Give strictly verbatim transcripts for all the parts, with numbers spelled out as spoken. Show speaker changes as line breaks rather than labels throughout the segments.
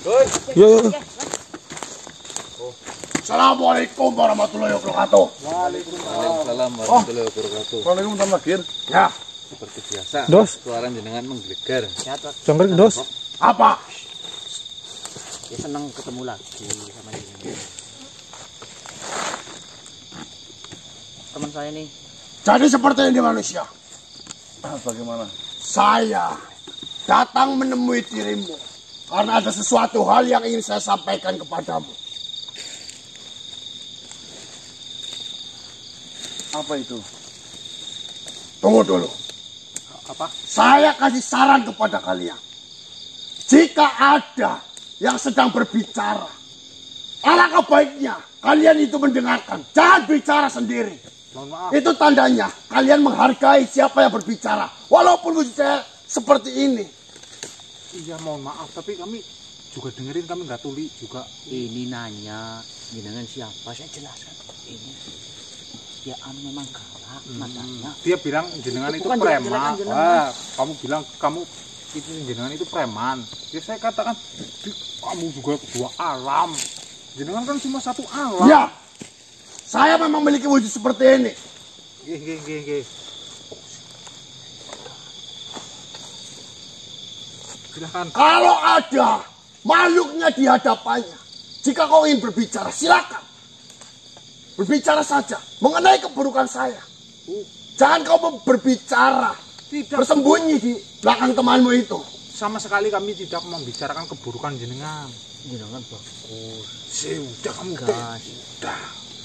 Yo yo.
Assalamualaikum warahmatullahi wabarakatuh.
Waalaikumsalam warahmatullahi wabarakatuh.
Waalaikumsalam Magir. Ya.
Seperti biasa.
Dos.
Suara jenengan menggelegar.
Jangkrik dos.
Apa?
Ya senang ketemu lagi sama jenengan. Teman saya nih.
Jadi seperti ini manusia.
Bagaimana?
Saya datang menemui dirimu karena ada sesuatu hal yang ingin saya sampaikan kepadamu.
Apa itu?
Tunggu dulu.
Apa?
Saya kasih saran kepada kalian. Jika ada yang sedang berbicara, alangkah baiknya kalian itu mendengarkan. Jangan bicara sendiri.
Mohon maaf.
Itu tandanya kalian menghargai siapa yang berbicara. Walaupun wujud saya seperti ini.
Iya, mohon maaf, tapi kami juga dengerin, kami nggak tuli juga.
Ini nanya jenengan siapa? Saya jelaskan. Ini dia memang galak matanya.
Dia bilang jenengan itu,
Itu bukan
preman.
jelek-jelekan jenengan.
Wah, kamu bilang kamu itu jenengan itu preman. Ya saya katakan, "Di- kamu juga dua alam. Jenengan kan cuma satu alam."
Ya, saya memang memiliki wujud seperti ini.
Gih, gih, gih, gih. Silahkan.
Kalau ada makhluknya di hadapannya, jika kau ingin berbicara, silakan. Berbicara saja mengenai keburukan saya. Jangan kau berbicara
Tidak.
bersembunyi di belakang temanmu itu.
Sama sekali kami tidak membicarakan keburukan jenengan.
Jenengan bagus.
Sudah kamu teh.
Gas.
Sudah.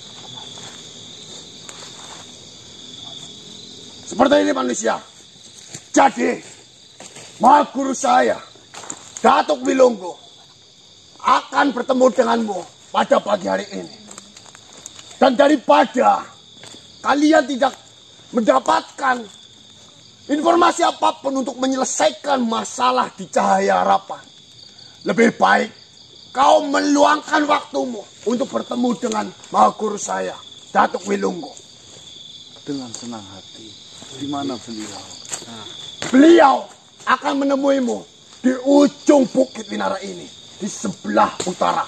Seperti ini manusia. Jadi, Maha Guru saya, Datuk Wilonggo, akan bertemu denganmu pada pagi hari ini. Dan daripada kalian tidak mendapatkan informasi apapun untuk menyelesaikan masalah di Cahaya Harapan, lebih baik kau meluangkan waktumu untuk bertemu dengan Maha Guru saya, Datuk Wilonggo.
Dengan senang hati. Di mana beliau?
Beliau akan menemuimu di ujung Bukit Winara ini, di sebelah utara.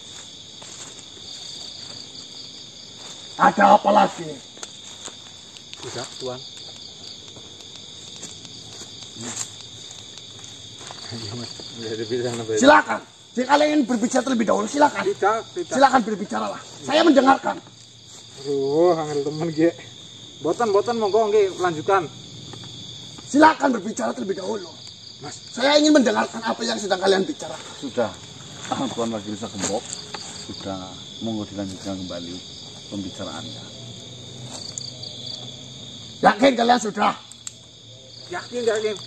Ada apa lagi?
Sudah, Tuan.
Silakan. Jika kalian ingin berbicara terlebih dahulu, silakan.
Tidak, tidak.
Silakan berbicaralah. Saya mendengarkan.
Aduh, angel temen ge. Boten, boten, monggo nggih lanjutkan.
Silakan berbicara terlebih dahulu.
Mas,
Saya ingin mendengarkan apa yang sedang kalian bicara.
Sudah, Tuan lagi bisa gembok. Sudah, monggo dilanjutkan kembali pembicaraannya.
Yakin kalian sudah?
yakin yakin.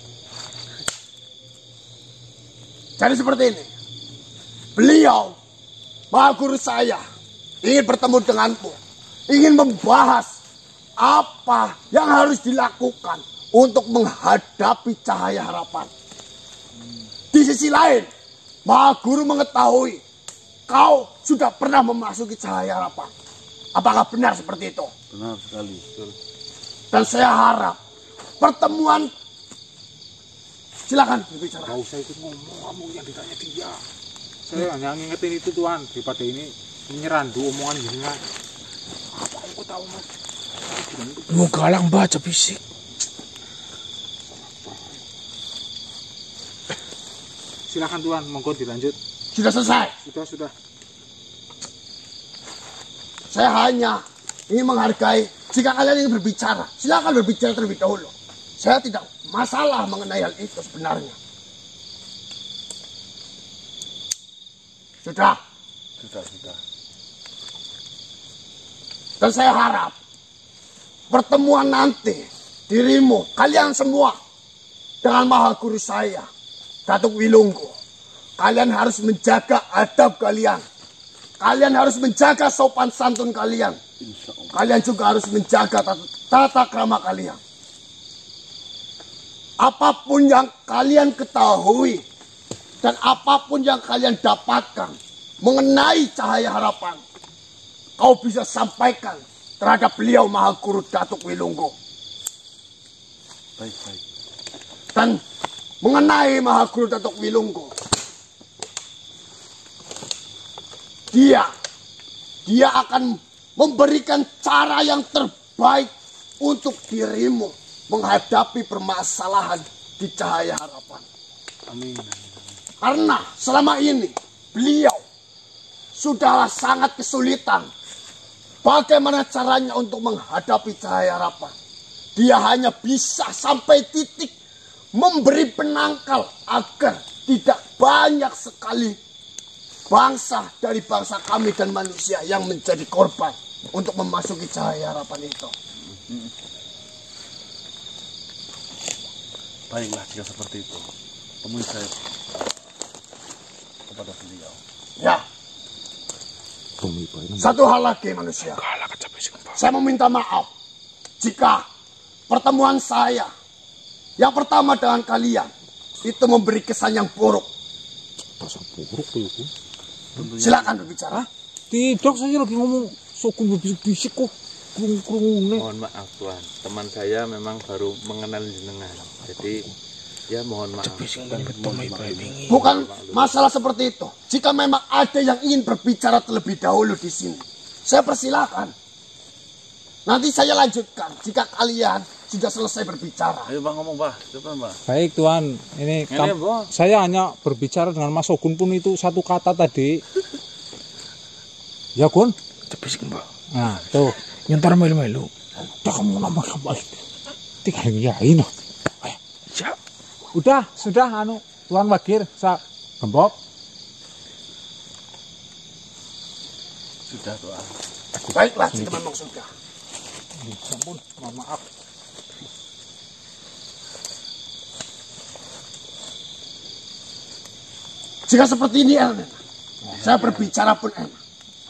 Jadi seperti ini. Beliau, Maha Guru saya, ingin bertemu denganmu. Ingin membahas apa yang harus dilakukan untuk menghadapi Cahaya Harapan. Di sisi lain, Maha Guru mengetahui kau sudah pernah memasuki Cahaya Harapan. Apakah benar seperti itu?
Benar sekali. Betul.
Dan saya harap pertemuan, silakan berbicara.
Gak usah ikut ngomong, kamu yang ditanya dia. Saya hanya ngingetin itu, Tuan, daripada ini nyerandu omongan jenengan. Apa aku tahu, Mas?
Lu galang baca fisik.
Silakan, Tuan, monggo dilanjut.
Sudah selesai.
Sudah, sudah.
Saya hanya ingin menghargai. Jika kalian ingin berbicara, silakan berbicara terlebih dahulu. Saya tidak masalah mengenai hal itu sebenarnya. Sudah.
Sudah, sudah.
Dan saya harap pertemuan nanti dirimu, kalian semua dengan Maha Guru saya, Datuk Wilonggo, kalian harus menjaga adab kalian. Kalian harus menjaga sopan santun kalian.
Insya Allah.
Kalian juga harus menjaga tata, tata krama kalian. Apapun yang kalian ketahui dan apapun yang kalian dapatkan mengenai Cahaya Harapan, kau bisa sampaikan terhadap beliau Maha Guru Datuk Wilonggo.
Baik, baik.
Dan mengenai Maha Guru Datuk Wilonggo, dia, dia akan memberikan cara yang terbaik untuk dirimu menghadapi permasalahan di Cahaya Harapan.
Amin.
Karena selama ini beliau sudahlah sangat kesulitan bagaimana caranya untuk menghadapi Cahaya Harapan. Dia hanya bisa sampai titik memberi penangkal agar tidak banyak sekali bangsa dari bangsa kami dan manusia yang menjadi korban untuk memasuki Cahaya Harapan itu.
Baiklah jika seperti itu, temui saya kepada beliau.
Ya, satu hal lagi manusia. Saya meminta maaf jika pertemuan saya yang pertama dengan kalian itu memberi kesan yang buruk.
Kesan buruk tuh itu.
Silakan berbicara.
Tidak, saya lagi ngomong sokun berbisik-bisik kok. Kurung-kurungnya.
Mohon maaf Tuan, teman saya memang baru mengenal jenengan. Jadi ya mohon maaf.
Bukan masalah seperti itu. Jika memang ada yang ingin berbicara terlebih dahulu di sini, saya persilakan. Nanti saya lanjutkan jika kalian sudah selesai berbicara.
Ayo Bang ngomong Bah, coba Bah.
Baik Tuan, ini
Ini,
kam-
Bang.
saya hanya berbicara dengan Mas Ogun pun itu satu kata tadi. Ya Gun?
Cepet mbak.
Nah tuh.
Nyentar melu-melu.
Udah kamu nama-nama tinggal ngiyain.
Ya.
Udah, sudah anu Tuan Wagir, sa gembok.
Sudah Tuan.
Baiklah, jika memang sudah.
Ampun, mohon maaf.
Jika seperti ini enak, saya berbicara pun enak.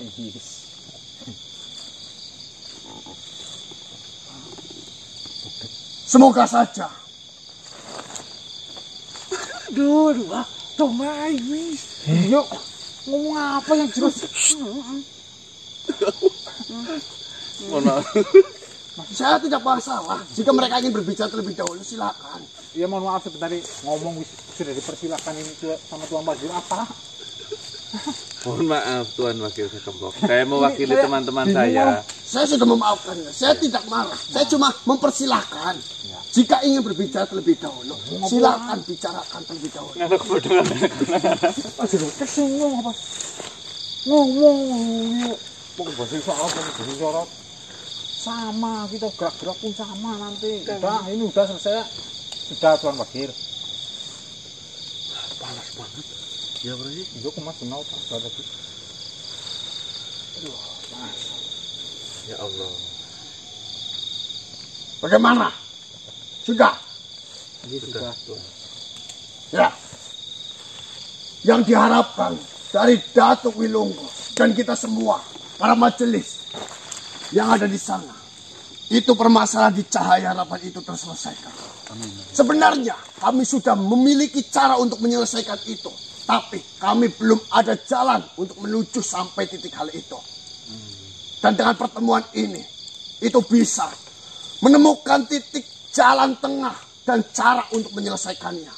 Semoga saja.
Aduh, aduh, ah, Tomai, wis. Yuk, ngomong apa yang jelas?
Mohon maaf.
Saya tidak masalah. Jika mereka ingin berbicara terlebih dahulu, silakan.
Ya mohon maaf sebentar ngomong wis sudah dipersilakan ini sama Tuan Wagir apa?
Mohon maaf Tuan Wakil Sekembok. Saya mewakili teman-teman saya.
Saya sudah memaafkannya. Saya tidak marah. Saya cuma mempersilahkan. Jika ingin berbicara terlebih dahulu, silakan bicarakan terlebih dahulu.
Kesinggung apa? Ngomong yuk. Pokok bahasa isyarat, bahasa isyarat. Sama kita gerak-gerak pun sama nanti. Udah, ini udah selesai. Sudah Tuan Wagir.
Panas banget. Ya berarti.
Yuk Mas kenal Pak lagi.
Ya Allah.
Bagaimana? Sudah?
Sudah Tuan.
Ya. Yang diharapkan dari Datuk Wilunggo dan kita semua, para majelis yang ada di sana, itu permasalahan di Cahaya Harapan itu terselesaikan. Sebenarnya kami sudah memiliki cara untuk menyelesaikan itu, tapi kami belum ada jalan untuk menuju sampai titik hal itu. Dan dengan pertemuan ini, itu bisa menemukan titik jalan tengah dan cara untuk menyelesaikannya.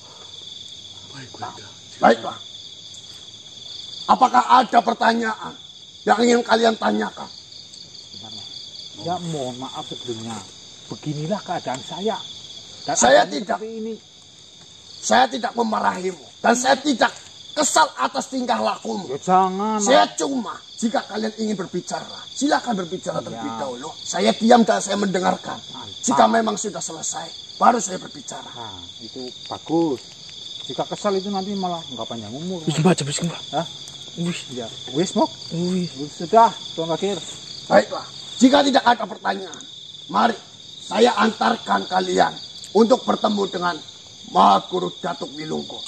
Baiklah. Apakah ada pertanyaan yang ingin kalian tanyakan?
Ya mohon maaf sebelumnya. Beginilah keadaan saya. Dan
Saya
adanya
tidak.
seperti ini.
Saya tidak memarahimu. Dan saya tidak kesal atas tingkah lakumu.
Ya jangan.
Saya cuma, jika kalian ingin berbicara, silakan berbicara terlebih dahulu. Saya diam dan saya mendengarkan. Jika memang sudah selesai, baru saya berbicara.
Nah, itu bagus. Jika kesal itu nanti malah nggak panjang umur.
Wis mbak, cepet mbak.
Hah?
Wih,
Ya, wis mok.
wih.
Sudah, Tuan Wagir.
Baiklah, jika tidak ada pertanyaan, mari saya antarkan kalian untuk bertemu dengan Maha Guru Datuk Wilunggo.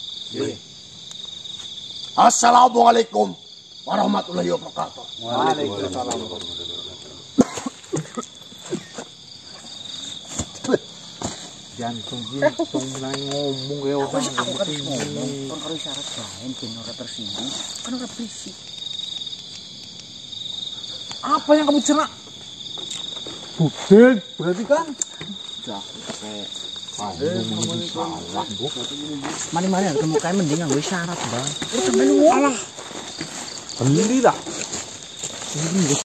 Assalamualaikum warahmatullahi wabarakatuh.
Waalaikumsalam. Jantung jantung mulai ngomong kayak orang.
Aku kan ngomong, kan harus syarat lain, ben ora tersinggung, kan ora berisik.
Apa yang kamu cerna? Budel, berarti kan?
Dah, kayak
Salah, Bu.
mari-mari ketemu kae mending nganggo syarat, Bang. Terus sampe lu alah.
Alhamdulillah.